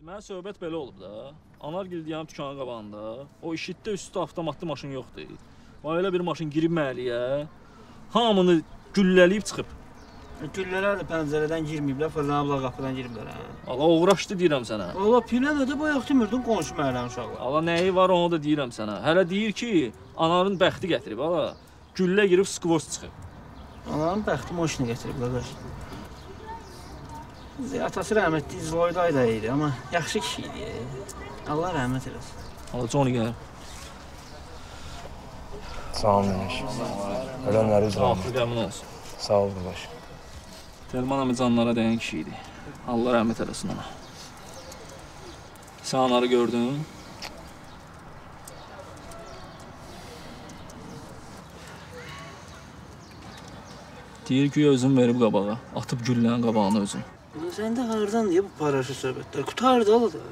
Mənə söhbət belə olub da. Anargil deyən dükanın qabağında. O işitdə üstü avtomatlı maşın yoxdur. Və elə bir maşın girib məhəlləyə, hamını güllələyib çıxıb. Güllələr də pəncərədən girməyiblər, fırlanıblar qapıdan giriblər. Allah uğraşdı deyirəm sənə. Allah piləmədə bayaq demirdin qonşu məhəllənin uşaqlar. Allah nəyi var onu da deyirəm sənə. Hələ deyir ki, ananın bəxti gətirib ala. Güllə girib skvoz çıxıb. Ananın bəxti maşını gətirib qardaş. Atası rəhmətli Zloyday da idi, amma yaxşı kişi idi. Allah rəhmət eləsin. Allah Johnny gəl. Sağ ol Münir. Ölənləri üzrə. Qəmin olsun. Sağ ol qardaş. Telman əmi canlara dəyən kişi idi. Allah rəhmət eləsin ona. Sən anarı gördün? Deyir ki, özün verib qabağa. Atıb güllənin qabağına özün. Sən də hardan deyə bu paraşı söhbətlər? Qutardı ala da.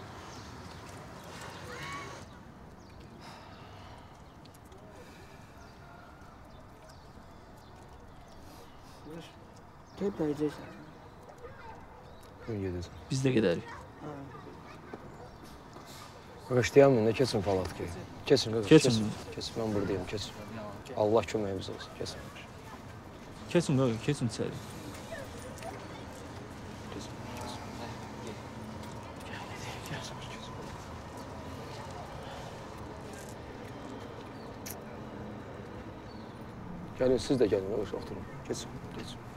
Gəl bəyəcəksən. Gedəcəm. Biz də gedərik. Qardaşlayam mı? Ne kesin Palatki? Kesin qardaş. Kesin. Kesin. Mən buradayım, kesin. Allah köməyimiz olsun, kesin. Kesin qoy, kesin içəri. Gəlin, siz də gəlin, oturun. Kesin, kesin.